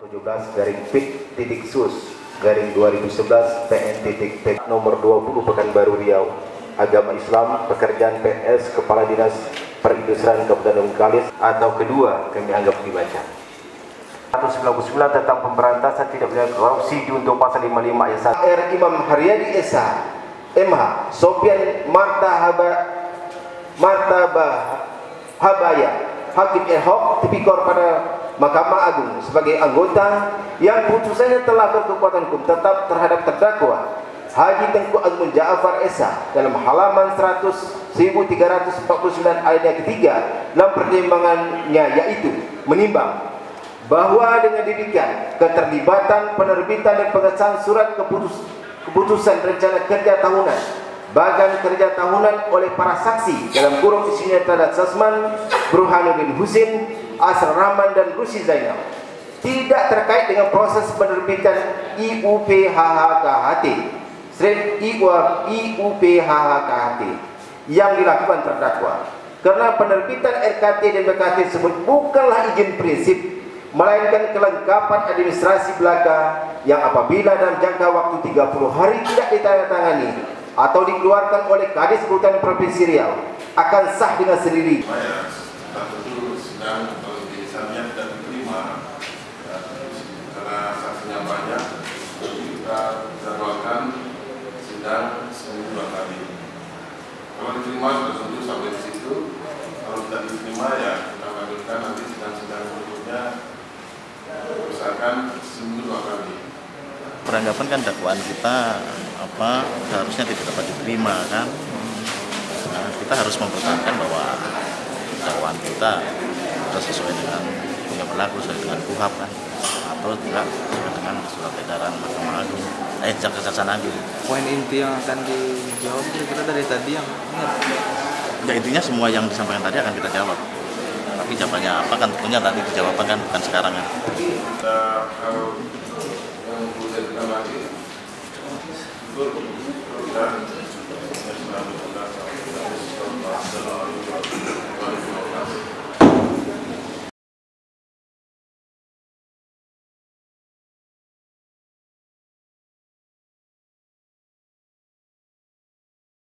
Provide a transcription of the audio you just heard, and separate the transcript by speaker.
Speaker 1: 17/PIK/2011/PN.P nomor 20 Pekanbaru Riau. Agama Islam, pekerjaan PS Kepala Dinas Perindustrian Kabupaten Bengkalis, atau kedua kami anggap dibaca. 199 tentang pemberantasan tidak pidana korupsi diuntuk pasal 55 ayat 1. R. Imam Haryadi Esa, MH, Sofian Habaya, Hakim ad hoc tipikor pada Mahkamah Agung sebagai anggota yang putusannya telah berkekuatan hukum tetap terhadap terdakwa Haji Tengku Azmun Ja'far Esa dalam halaman 1349 ayat yang ketiga dalam pertimbangannya, yaitu menimbang bahwa dengan demikian keterlibatan penerbitan dan pengesahan surat keputusan rencana kerja tahunan, bagan kerja tahunan oleh para saksi dalam kurung isinya terhadap Sasman, Burhanuddin Husin, Asrar Rahman dan Rusi Zainal tidak terkait dengan proses penerbitan IUPHHKHT yang dilakukan terdakwa, karena penerbitan RKT dan BKT tersebut bukanlah izin prinsip, melainkan kelengkapan administrasi belaka yang apabila dalam jangka waktu 30 hari tidak ditandatangani atau dikeluarkan oleh Kadis Kehutanan Provinsi Riau akan sah dengan sendiri.
Speaker 2: Tentu sidang kalau misalnya tidak diterima karena saksinya banyak, kita jadwalkan sidang seminggu 2 kali. Kalau diterima sudah tentu sampai di situ. Kalau tidak diterima ya kita lanjutkan nanti sidang-sidang berikutnya, misalkan seminggu 2 kali.
Speaker 3: Peranggapan kan dakwaan kita seharusnya tidak dapat diterima kan. Nah, kita harus mempertahankan bahwa dakwaan kita sesuai dengan yang berlaku, sesuai dengan KUHP kan, atau juga sesuai dengan surat edaran Mahkamah Agung, Kejaksaan Agung.
Speaker 4: Poin inti yang akan dijawab kira-kira dari tadi yang
Speaker 3: ya, intinya semua yang disampaikan tadi akan kita jawab. Tapi jawabannya apa kan tentunya nanti dijawabkan kan, bukan sekarang kan.
Speaker 2: Kita yang perlu saya bilang lagi, betul, dan